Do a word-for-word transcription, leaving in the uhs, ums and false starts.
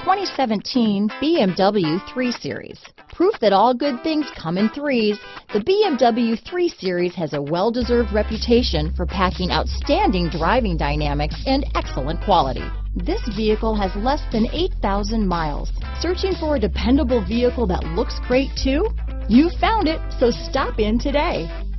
twenty seventeen B M W three series. Proof that all good things come in threes, the B M W three series has a well-deserved reputation for packing outstanding driving dynamics and excellent quality. This vehicle has less than eight thousand miles. Searching for a dependable vehicle that looks great too? You found it, so stop in today.